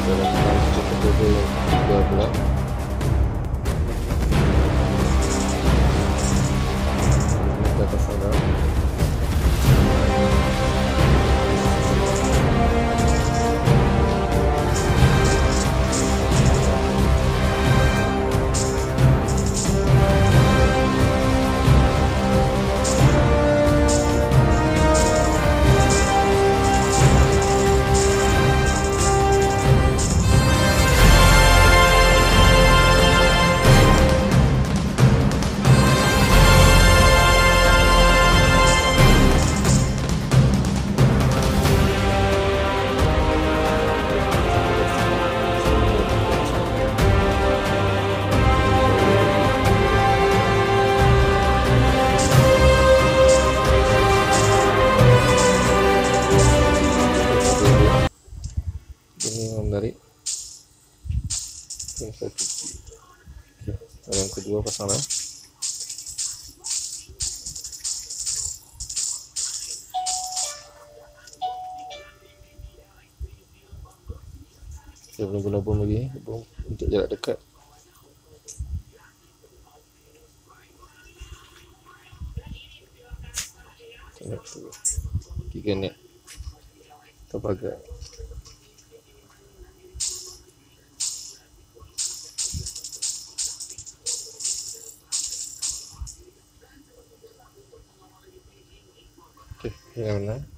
lakukan cuci kedua yang kedua pula. Kita pasang dah. Dari yang satu. Okey, yang kedua pasang dah. Kita belum guna bom lagi, bom untuk jarak dekat. Tengok tu 3 net atau pagar. Okey, yang mana?